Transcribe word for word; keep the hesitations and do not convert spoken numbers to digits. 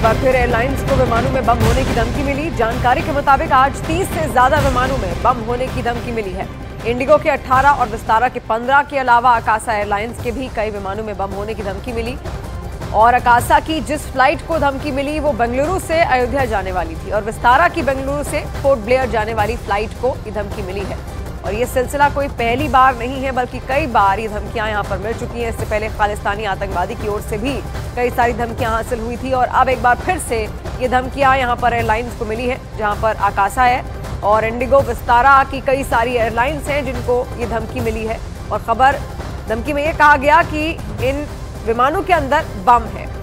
एक बार फिर एयरलाइंस को विमानों में बम होने की धमकी मिली। जानकारी के मुताबिक आज तीस से ज्यादा विमानों में बम होने की धमकी मिली है। इंडिगो के अठारह और विस्तारा के पंद्रह के अलावा आकाशा एयरलाइंस के भी कई विमानों में बम होने की धमकी मिली। और आकाशा की जिस फ्लाइट को धमकी मिली वो बेंगलुरु से अयोध्या जाने वाली थी और विस्तारा की बेंगलुरु से पोर्ट ब्लेयर जाने वाली फ्लाइट को ये धमकी मिली है। और ये सिलसिला कोई पहली बार नहीं है बल्कि कई बार ये धमकियां यहां पर मिल चुकी हैं। इससे पहले खालिस्तानी आतंकवादी की ओर से भी कई सारी धमकियां हासिल हुई थी और अब एक बार फिर से ये धमकियां यहां पर एयरलाइंस को मिली है, जहां पर आकाशा है और इंडिगो विस्तारा की कई सारी एयरलाइंस हैं जिनको ये धमकी मिली है। और खबर धमकी में ये कहा गया कि इन विमानों के अंदर बम है।